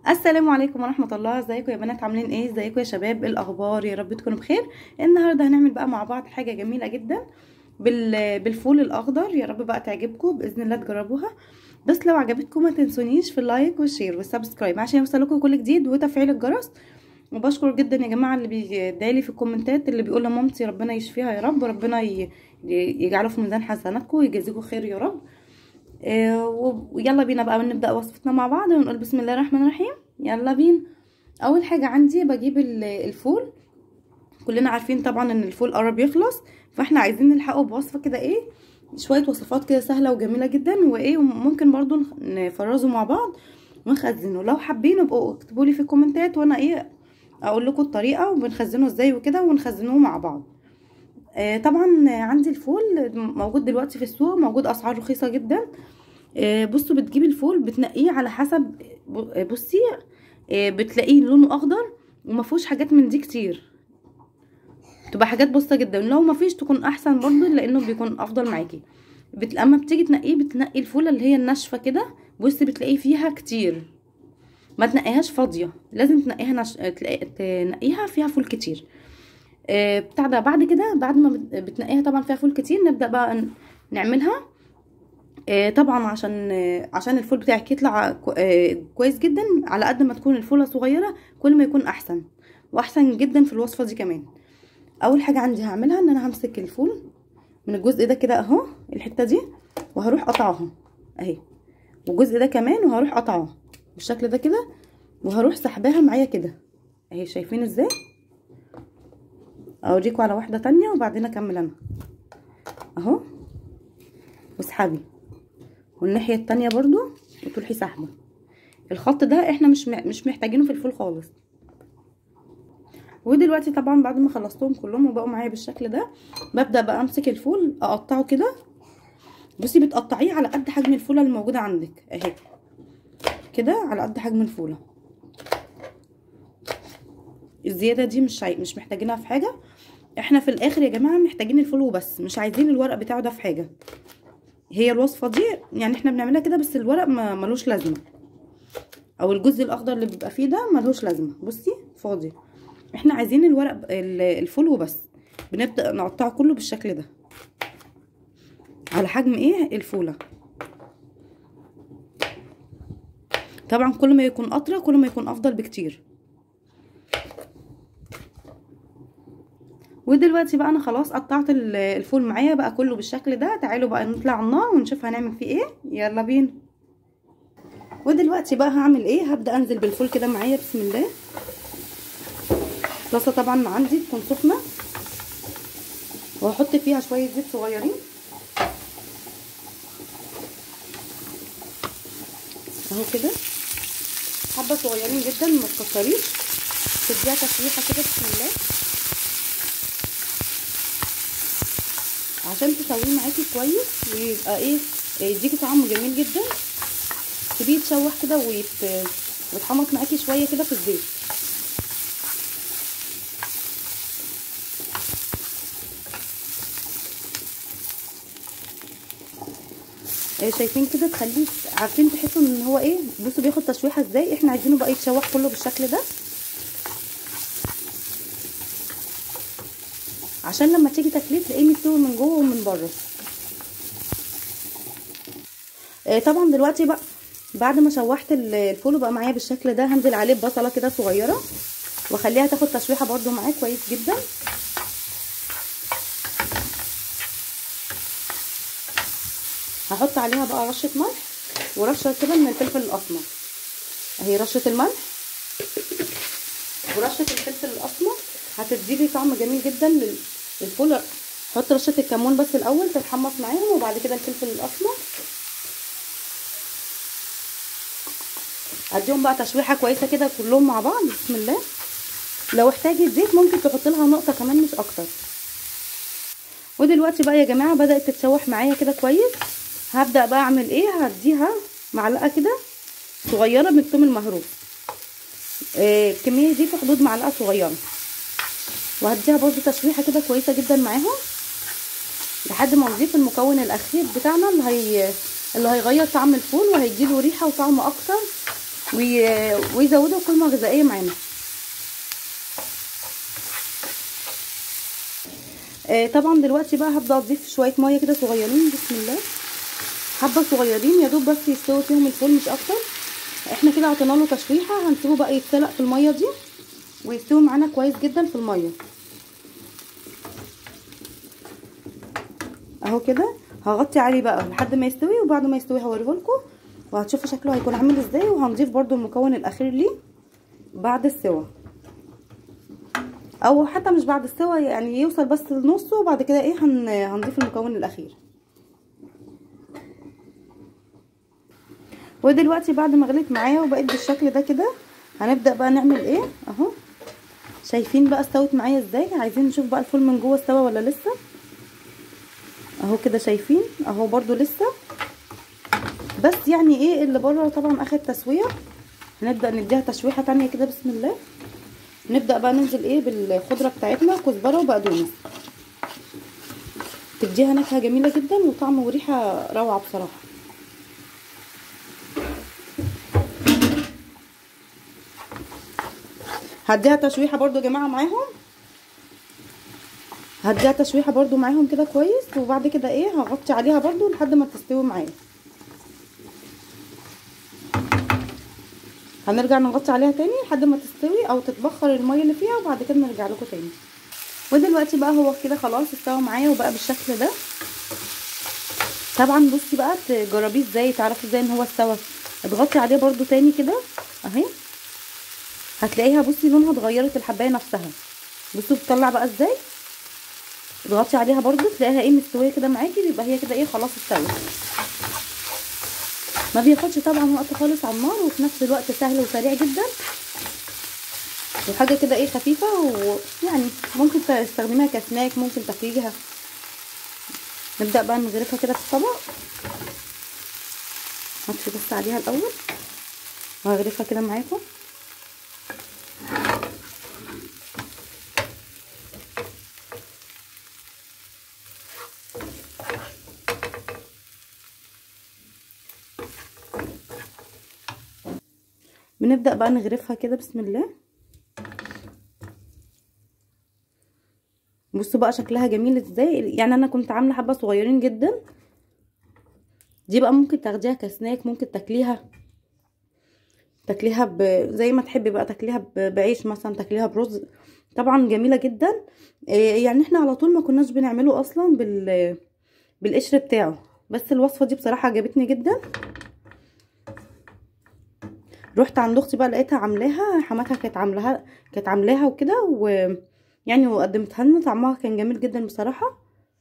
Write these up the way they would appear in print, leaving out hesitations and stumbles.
السلام عليكم ورحمه الله. ازيكم يا بنات؟ عاملين ايه؟ ازيكم يا شباب؟ إيه الاخبار؟ يا رب تكونوا بخير. النهارده هنعمل بقى مع بعض حاجه جميله جدا بالفول الاخضر. يا رب بقى تعجبكم باذن الله، تجربوها. بس لو عجبتكم ما تنسونيش في اللايك والشير والسبسكرايب عشان يوصلكم كل جديد، وتفعيل الجرس. وبشكر جدا يا جماعه اللي بيدعيلي في الكومنتات، اللي بيقول لمامتي ربنا يشفيها يا رب، وربنا يجعله في ميزان حسناتكم ويجازيكم خير يا رب. ويلا بينا بقى نبدأ وصفتنا مع بعض ونقول بسم الله الرحمن الرحيم. يلا بينا. اول حاجة عندي بجيب الفول. كلنا عارفين طبعا ان الفول قرب يخلص، فاحنا عايزين نلحقه بوصفة كده، ايه، شوية وصفات كده سهلة وجميلة جدا، وايه وممكن برضو نفرزه مع بعض ونخزنه. لو حابين ابقوا اكتبوا لي في الكومنتات وانا ايه اقول لكم الطريقة وبنخزنه ازاي وكده، ونخزنوه مع بعض. طبعا عندي الفول موجود دلوقتي في السوق، موجود اسعار رخيصة جدا. بصوا، بتجيبي الفول بتنقيه على حسب. بصي، بتلاقيه لونه اخضر وما فيهوش حاجات من دي كتير، تبقى حاجات بسيطه جدا. لو ما فيش تكون احسن برضه، لانه بيكون افضل معاكي. اما بتيجي تنقيه بتنقي الفوله اللي هي الناشفه كده. بصي بتلاقيه فيها كتير، ما تنقيهاش فاضيه، لازم تنقيها تنقيها فيها فول كتير. بتاع ده. بعد كده بعد ما بتنقيها طبعا فيها فول كتير، نبدا بقى نعملها. طبعا عشان الفول بتاعك يطلع كويس جدا. على قد ما تكون الفوله صغيره كل ما يكون احسن، واحسن جدا في الوصفه دي كمان. اول حاجه عندي هعملها ان انا همسك الفول من الجزء ده كده اهو، الحته دي، وهروح قطعها اهي، والجزء ده كمان وهروح قطعه بالشكل ده كده، وهروح سحباها معايا كده اهي. شايفين ازاي؟ اوريكم على واحده تانية وبعدين اكمل انا اهو. واسحبي، والناحيه التانية برضو وتروحي سحبه. الخط ده احنا مش محتاجينه في الفول خالص. ودلوقتي طبعا بعد ما خلصتهم كلهم وبقوا معايا بالشكل ده، ببدا بقى امسك الفول اقطعه كده. بصي بتقطعيه على قد حجم الفوله اللي موجوده عندك اهي كده، على قد حجم الفوله. الزياده دي مش محتاجينها في حاجه. احنا في الاخر يا جماعه محتاجين الفول وبس، مش عايزين الورق بتاعه ده في حاجه. هي الوصفه دي يعني احنا بنعملها كده، بس الورق ملوش لازمه، او الجزء الاخضر اللي بيبقى فيه ده ملوش لازمه. بصي فاضي، احنا عايزين الورق الفول وبس. بنبدا نقطعه كله بالشكل ده على حجم ايه الفوله. طبعا كل ما يكون اطرى كل ما يكون افضل بكتير. ودلوقتي بقى انا خلاص قطعت الفول معايا بقى كله بالشكل ده. تعالوا بقى نطلع على النار ونشوف هنعمل فيه ايه. يلا بينا. ودلوقتي بقى هعمل ايه؟ هبدا انزل بالفول كده معايا بسم الله. طاسه طبعا عندي تكون سخنه، وهحط فيها شويه زيت صغيرين اهو كده، حبه صغيرين جدا ما تكتريش. تديها تشويحه كده بسم الله عشان تسويه معاكي كويس، ويبقى ايه، يديكي طعم جميل جدا. تسيبيه يتشوح كده ويتحمص معاكي شويه كده في الزيت. شايفين كده؟ تخليه، عارفين تحسوا ان هو ايه، بصوا بياخد تشويحه ازاي. احنا عايزينه بقى يتشوح كله بالشكل ده، عشان لما تيجي تاكليه تلاقيه مستوي من جوه ومن بره. طبعا دلوقتي بقى بعد ما شوحت الفول وبقى معايا بالشكل ده، هنزل عليه ببصله كده صغيره واخليها تاخد تشويحه برده معاه كويس جدا. هحط عليها بقى رشه ملح ورشه كده من الفلفل الاسمر اهي. رشه الملح ورشه الفلفل الاسمر هتديلي طعم جميل جدا للفول. هحط رشه الكمون بس الاول تتحمص معاهم، وبعد كده الفلفل الاسمر. اديهم بقى تشويحه كويسه كده كلهم مع بعض بسم الله. لو احتاجت زيت ممكن تحط لها نقطه كمان مش اكتر. ودلوقتي بقى يا جماعه بدات تتشوح معايا كده كويس. هبدا بقى اعمل ايه؟ هديها معلقه كده صغيره من الثوم المهروس. الكميه دي في حدود معلقه صغيره، وهديها برده تشويحه كده كويسه جدا معاهم لحد ما نضيف المكون الاخير بتاعنا اللي هيغير طعم الفول وهيديله ريحه وطعم اكتر ويزودوا قيمه غذائيه معانا. طبعا دلوقتي بقى هبدا اضيف شويه ميه كده صغيرين، بسم الله، حبه صغيرين يا دوب بس يستوي فيهم الفول مش اكتر. احنا كده عطينا له تشويحه، هنسيبه بقى يتسلق في الميه دي ويستوي معانا كويس جدا في الميه اهو كده. هغطي عليه بقى لحد ما يستوي، وبعد ما يستوي هوريهولكم وهتشوفوا شكله هيكون عامل ازاي. وهنضيف برده المكون الاخير ليه بعد السوا، او حتى مش بعد السوا، يعني يوصل بس لنصه، وبعد كده ايه هنضيف المكون الاخير. ودلوقتي بعد ما غليت معايا وبقت بالشكل ده كده، هنبدا بقى نعمل ايه اهو. شايفين بقى استوت معايا ازاي؟ عايزين نشوف بقى الفول من جوه استوى ولا لسه اهو كده. شايفين اهو برده لسه، بس يعني ايه اللي بره طبعا اخد تسويه. هنبدا نديها تشويحه تانية كده، بسم الله. نبدا بقى ننزل ايه بالخضره بتاعتنا، كزبره وبقدونس، تديها نكهه جميله جدا وطعم وريحه روعه بصراحه. هديها تشويحه برده يا جماعه معاهم، هديها تشويحه برده معاهم كده كويس، وبعد كده ايه هغطي عليها برده لحد ما تستوي معايا. هنرجع نغطي عليها تاني لحد ما تستوي او تتبخر الميه اللي فيها، وبعد كده نرجع لكم تاني. ودلوقتي بقى هو كده خلاص استوى معايا وبقى بالشكل ده. طبعا بصي بقى تجربيه ازاي، تعرفي ازاي ان هو استوى. اضغطي عليه برده تاني كده اهي، هتلاقيها بصي لونها اتغيرت الحبايه نفسها. بصوا بتطلع بقى ازاي. اضغطي عليها برده تلاقيها ايه مستويه كده معاكي، يبقى هي كده ايه خلاص استوت. ما بياخدش طبعا وقت خالص على النار، وفي نفس الوقت سهل وسريع جدا، وحاجه كده ايه خفيفه، ويعني ممكن تستخدميها كسناك، ممكن تاكليها. نبدا بقى نغرفها كده في الطبق. هطفي بس عليها الاول وهغرفها كده معاكم. بنبدأ بقى نغرفها كده، بسم الله. بصوا بقى شكلها جميل ازاي. يعني انا كنت عامله حبه صغيرين جدا، دي بقى ممكن تاخديها كسناك، ممكن تاكليها زي ما تحبي بقى، تاكليها بعيش مثلا، تاكليها برز، طبعا جميله جدا. يعني احنا على طول ما كناش بنعمله اصلا بالقشر بتاعه، بس الوصفه دي بصراحه عجبتني جدا. رحت عند اختي بقى لقيتها عاملاها، حماتها كانت عاملاها وكده، ويعني وقدمتها لنا، طعمها كان جميل جدا بصراحه.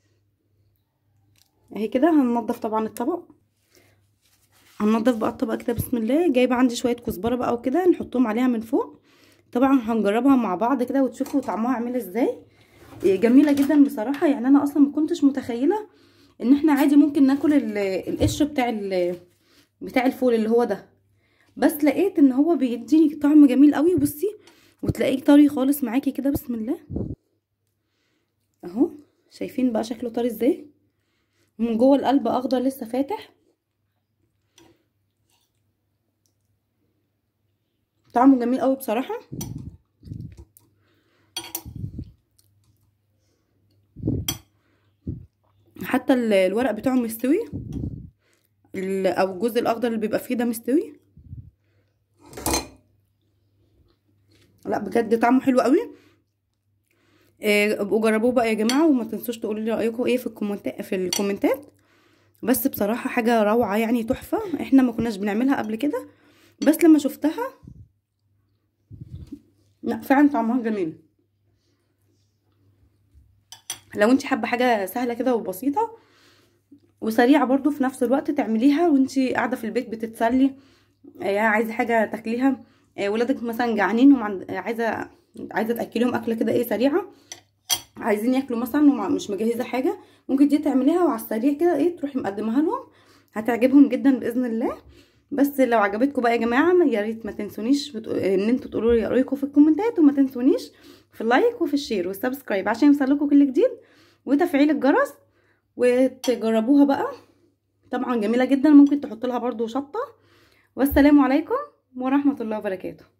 اهي كده هننضف طبعا الطبق، هننضف بقى الطبق كده، بسم الله. جايبه عندي شويه كزبره بقى وكده نحطهم عليها من فوق. طبعا هنجربها مع بعض كده وتشوفوا طعمها عامل ازاي. جميله جدا بصراحه. يعني انا اصلا ما كنتش متخيله ان احنا عادي ممكن ناكل القشر بتاع الفول اللي هو ده، بس لقيت ان هو بيديني طعم جميل قوي. بصي وتلاقيه طري خالص معاكي كده، بسم الله اهو. شايفين بقى شكله طري ازاي، من جوه القلب اخضر لسه فاتح، طعمه جميل قوي بصراحه. حتى الورق بتاعه مستوي، او الجزء الاخضر اللي بيبقى فيه ده مستوي. لا بجد طعمه حلو قوي. ابقوا جربوه بقى يا جماعه، وما تنسوش تقولوا لي رايكم ايه في الكومنتات. بس بصراحه حاجه روعه يعني تحفه، احنا ما كناش بنعملها قبل كده، بس لما شفتها لا فعلا طعمها جميل. لو انت حابه حاجه سهله كده وبسيطه وسريعه برضو في نفس الوقت، تعمليها وانت قاعده في البيت بتتسلي، عايزه حاجه تاكليها، ولادك مثلا جعانين عايزه تاكليهم اكله كده ايه سريعه، عايزين ياكلوا مثلا ومش مجهزه حاجه، ممكن دي تعمليها وعلى السريع كده ايه تروحي مقدمها لهم، هتعجبهم جدا باذن الله. بس لو عجبتكم بقى يا جماعه يا ريت ما تنسونيش ان انتوا تقولوا لي رايكم في الكومنتات، وما تنسونيش في اللايك وفي الشير والسبسكرايب عشان يوصلكم كل جديد، وتفعيل الجرس، وتجربوها بقى. طبعا جميله جدا، ممكن تحط لها برده شطه. والسلام عليكم ورحمة الله وبركاته.